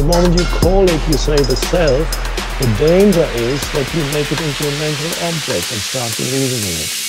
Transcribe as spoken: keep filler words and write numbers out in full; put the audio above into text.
moment you call it, you say the self, the danger is that you make it into a mental object and start believing in it.